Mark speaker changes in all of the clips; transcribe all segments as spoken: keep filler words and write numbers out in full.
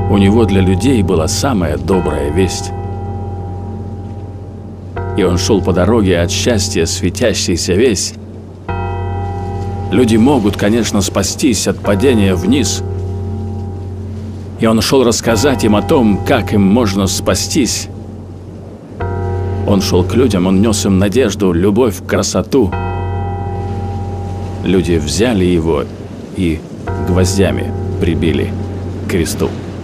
Speaker 1: У него для людей была самая добрая весть. И он шел по дороге от счастья, светящийся весь. Люди могут, конечно, спастись от падения вниз. И он шел рассказать им о том, как им можно спастись. Он шел к людям, он нес им надежду, любовь, красоту. Люди взяли его и гвоздями прибили к кресту.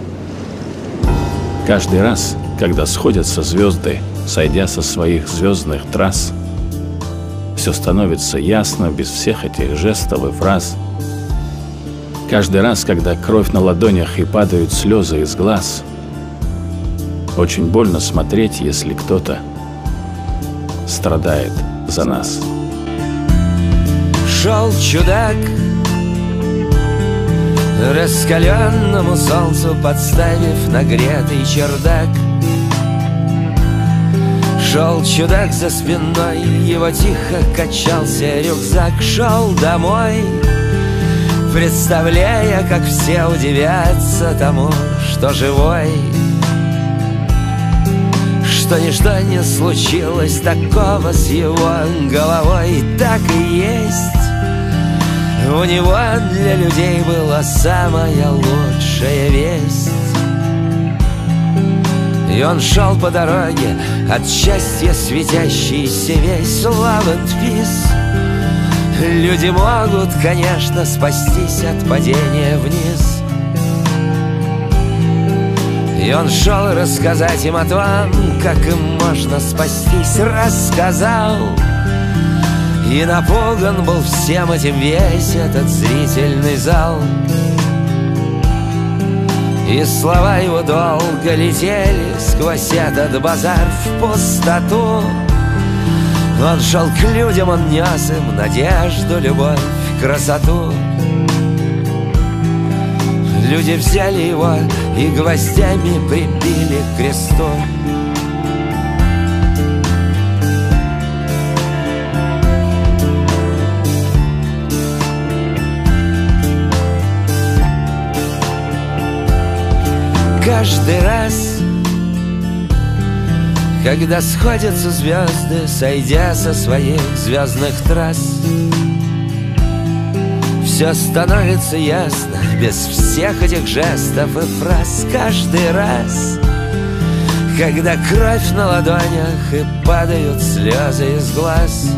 Speaker 1: Каждый раз, когда сходятся звезды, сойдя со своих звездных трасс, все становится ясно без всех этих жестов и фраз. Каждый раз, когда кровь на ладонях и падают слезы из глаз, очень больно смотреть, если кто-то страдает за нас.
Speaker 2: Шел чудак, раскаленному солнцу подставив нагретый чердак. Шел чудак, за спиной его тихо качался рюкзак. Шел домой, представляя, как все удивятся тому, что живой, что ничто не случилось такого с его головой. Так и есть, у него для людей была самая лучшая весть. И он шел по дороге, от счастья светящийся весь. Love and peace. Люди могут, конечно, спастись от падения вниз. И он шел рассказать им о том, как им можно спастись. Рассказал, и напуган был всем этим весь этот зрительный зал. И слова его долго летели сквозь этот базар в пустоту. Он шел к людям, он нес им надежду, любовь, красоту. Люди взяли его и гвоздями прибили к кресту. Каждый раз, когда сходятся звезды, сойдя со своих звездных трасс, все становится ясно без всех этих жестов и фраз. Каждый раз, когда кровь на ладонях и падают слезы из глаз,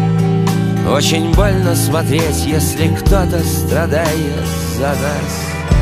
Speaker 2: очень больно смотреть, если кто-то страдает за нас.